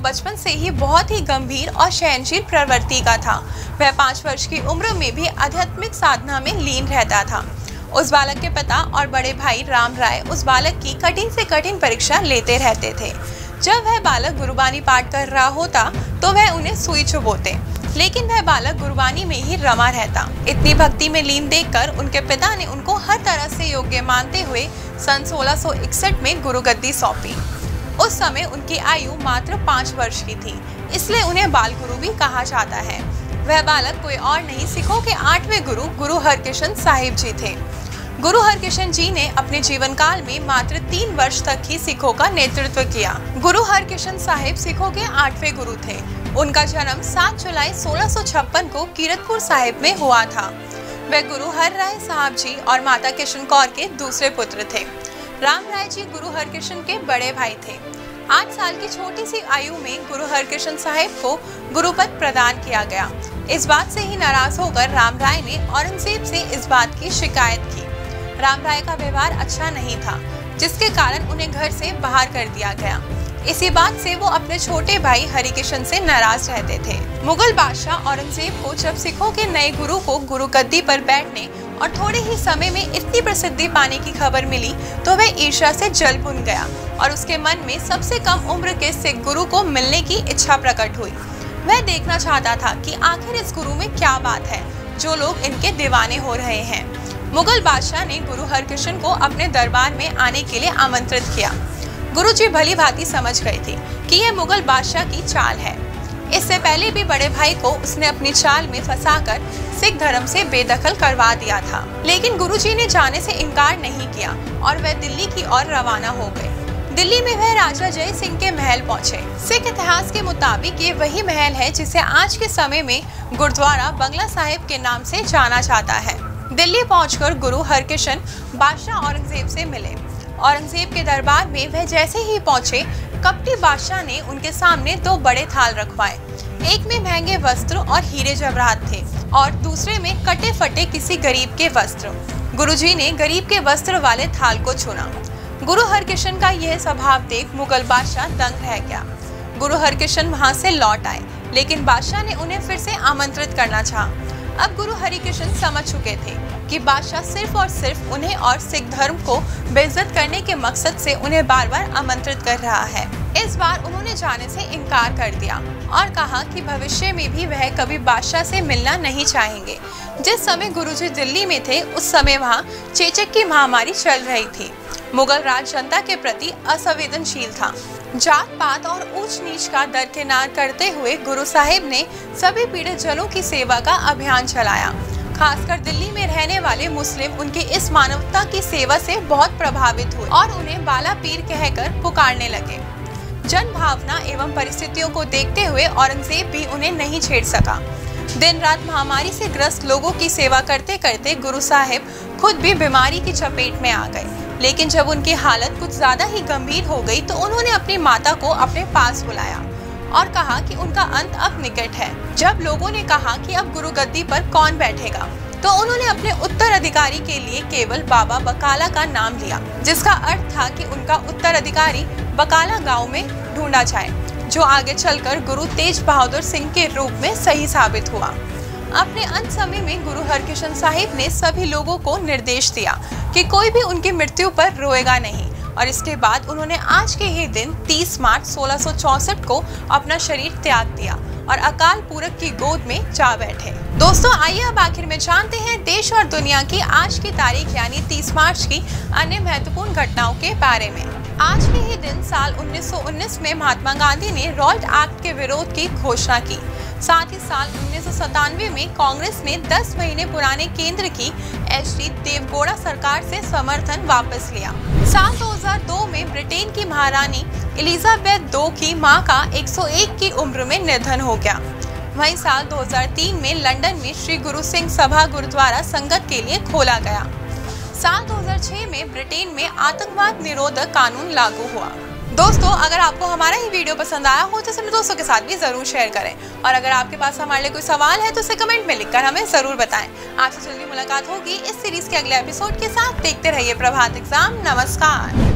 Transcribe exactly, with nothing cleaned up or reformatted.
बचपन से ही बहुत ही गंभीर और सहनशील प्रवृत्ति का था। वह पाँच वर्ष की उम्र में भी आध्यात्मिक साधना में लीन रहता था। उस बालक के पिता और बड़े भाई राम राय उस बालक की कठिन से कठिन परीक्षा लेते रहते थे। जब वह बालक गुरुबानी पाठ कर रहा होता तो वह उन्हें सुई चुभोते, लेकिन वह बालक गुरुबानी में ही रमा रहता। इतनी भक्ति में लीन देखकर उनके पिता ने उनको हर तरह से योग्य मानते हुए सन सोलह सौ इकसठ में गुरुगद्दी सौंपी। उस समय उनकी आयु मात्र पाँच वर्ष की थी, इसलिए उन्हें बाल गुरु भी कहा जाता है। वह बालक कोई और नहीं, सिखों के आठवें गुरु गुरु हरकिशन साहिब जी थे। गुरु हरकिशन जी ने अपने जीवन काल में मात्र तीन वर्ष तक ही सिखों का नेतृत्व किया। गुरु हरकिशन साहिब सिखों के आठवें गुरु थे। उनका जन्म सात जुलाई सोलह सौ छप्पन को कीरतपुर साहिब में हुआ था। वह गुरु हर राय साहब जी और माता किशन कौर के दूसरे पुत्र थे। राम राय जी गुरु हरकिशन के बड़े भाई थे। आठ साल की छोटी सी आयु में गुरु हरकिशन साहिब को गुरुपद प्रदान किया गया। इस बात से ही नाराज होकर राम राय ने औरंगजेब से इस बात की शिकायत की। राम राय का व्यवहार अच्छा नहीं था, जिसके कारण उन्हें घर से बाहर कर दिया गया। इसी बात से वो अपने छोटे भाई हरिकिशन से नाराज रहते थे। मुगल बादशाह औरंगजेब को जब सिखों के नए गुरु को गुरु गद्दी पर बैठने और थोड़े ही समय में इतनी प्रसिद्धि पाने की खबर मिली तो वह ईर्ष्या से जल भुन गया और उसके मन में सबसे कम उम्र के सिख गुरु को मिलने की इच्छा प्रकट हुई। वह देखना चाहता था कि आखिर इस गुरु में क्या बात है जो लोग इनके दीवाने हो रहे हैं। मुगल बादशाह ने गुरु हरकिशन को अपने दरबार में आने के लिए आमंत्रित किया। गुरुजी भली भांति समझ गए थे कि यह मुगल बादशाह की चाल है। इससे पहले भी बड़े भाई को उसने अपनी चाल में फंसाकर सिख धर्म से बेदखल करवा दिया था, लेकिन गुरुजी ने जाने से इनकार नहीं किया और वह दिल्ली की ओर रवाना हो गए। दिल्ली में वह राजा जय सिंह के महल पहुंचे। सिख इतिहास के मुताबिक ये वही महल है जिसे आज के समय में गुरुद्वारा बंगला साहिब के नाम से जाना जाता है। दिल्ली पहुंचकर गुरु हरकिशन बादशाह औरंगजेब से मिले। औरंगजेब के दरबार में वह जैसे ही पहुंचे, कपटी बादशाह ने उनके सामने दो बड़े थाल रखवाए। एक में महंगे वस्त्र और हीरे जवाहरात थे और दूसरे में कटे फटे किसी गरीब के वस्त्र। गुरुजी ने गरीब के वस्त्र वाले थाल को चुना। गुरु हरकिशन का यह स्वभाव देख मुगल बादशाह दंग रह गया। गुरु हरकिशन वहां से लौट आए, लेकिन बादशाह ने उन्हें फिर से आमंत्रित करना चाहा। अब गुरु हरकिशन समझ चुके थे कि बादशाह सिर्फ और सिर्फ उन्हें और सिख धर्म को बेइज्जत करने के मकसद से उन्हें बार बार आमंत्रित कर रहा है। इस बार उन्होंने जाने से इनकार कर दिया और कहा कि भविष्य में भी वह कभी बादशाह से मिलना नहीं चाहेंगे। जिस समय गुरुजी दिल्ली में थे उस समय वहां चेचक की महामारी चल रही थी। मुगल राज जनता के प्रति असंवेदनशील था। जात पात और ऊंच नीच का दरकिनार करते हुए गुरु साहिब ने सभी पीड़ित जनों की सेवा का अभियान चलाया। खासकर दिल्ली में रहने वाले मुस्लिम उनकी इस मानवता की सेवा से बहुत प्रभावित हुए और उन्हें बाला पीर कहकर पुकारने लगे। जन भावना एवं परिस्थितियों को देखते हुए औरंगजेब भी उन्हें नहीं छेड़ सका। दिन रात महामारी से ग्रस्त लोगों की सेवा करते करते गुरु साहिब खुद भी बीमारी की चपेट में आ गए। लेकिन जब उनकी हालत कुछ ज्यादा ही गंभीर हो गई तो उन्होंने अपनी माता को अपने पास बुलाया और कहा कि उनका अंत अब निकट है। जब लोगों ने कहा कि अब गुरु गद्दी पर कौन बैठेगा तो उन्होंने अपने उत्तराधिकारी के लिए केवल बाबा बकाला का नाम लिया, जिसका अर्थ था कि उनका उत्तराधिकारी बकाला गांव में ढूंढा जाए, जो आगे चलकर गुरु तेज बहादुर सिंह के रूप में सही साबित हुआ। अपने अंत समय में गुरु हरकिशन साहिब ने सभी लोगों को निर्देश दिया कि कोई भी उनकी मृत्यु पर रोएगा नहीं और इसके बाद उन्होंने आज के ही दिन तीस मार्च सोलह सौ चौसठ को अपना शरीर त्याग दिया और अकाल पूरक की गोद में जा बैठे। दोस्तों, आइए अब आखिर में जानते हैं देश और दुनिया की आज की तारीख यानी तीस मार्च की अन्य महत्वपूर्ण घटनाओं के बारे में। आज के ही दिन साल उन्नीस सौ उन्नीस में महात्मा गांधी ने रॉल्ट एक्ट के विरोध की घोषणा की। साथ ही साल उन्नीस सौ सतानवे में कांग्रेस ने दस महीने पुराने केंद्र की एच डी देवगौड़ा सरकार से समर्थन वापस लिया। साल दो हज़ार दो में ब्रिटेन की महारानी एलिजाबेथ दो की मां का एक सौ एक की उम्र में निधन हो गया। वहीं साल दो हज़ार तीन में लंदन में श्री गुरु सिंह सभा गुरुद्वारा संगत के लिए खोला गया। साल दो हज़ार छह में ब्रिटेन में आतंकवाद निरोधक कानून लागू हुआ। दोस्तों, अगर आपको हमारा ये वीडियो पसंद आया हो तो इसे अपने दोस्तों के साथ भी जरूर शेयर करें और अगर आपके पास हमारे लिए कोई सवाल है तो इसे कमेंट में लिखकर हमें जरूर बताएं। आपसे जल्दी मुलाकात होगी इस सीरीज के अगले एपिसोड के साथ। देखते रहिए प्रभात एग्जाम। नमस्कार।